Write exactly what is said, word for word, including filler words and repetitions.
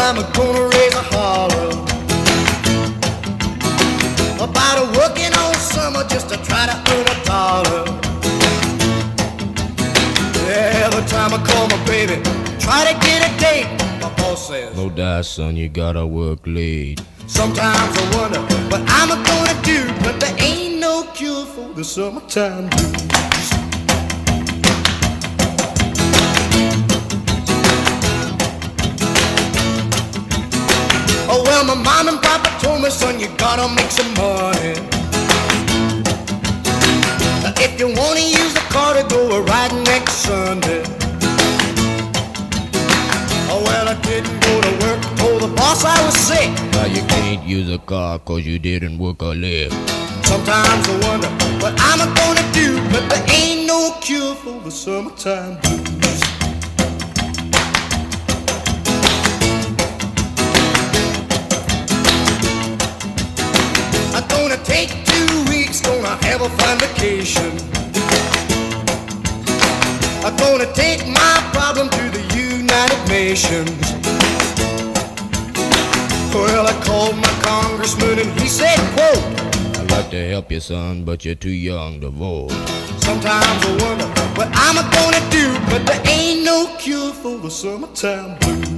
I'm gonna raise a holler about a working all summer just to try to earn a dollar. Every time I call my baby, try to get a date, my boss says, no die, son, you gotta work late. Sometimes I wonder what I'm gonna do, but there ain't no cure for the summertime blues. Oh well, my mom and papa told me, son, you gotta make some money. If you wanna use the car to go riding next Sunday. Oh well, I didn't go to work, told the boss I was sick. Now you can't use a car cause you didn't work a lick. Sometimes I wonder what I'm gonna do, but there ain't no cure for the summertime blues. I'm gonna take two weeks, gonna have a fine vacation. I'm gonna take my problem to the United Nations. Well, I called my congressman and he said, quote, I'd like to help you, son, but you're too young to vote. Sometimes I wonder what I'm gonna do, but there ain't no cure for the summertime blues.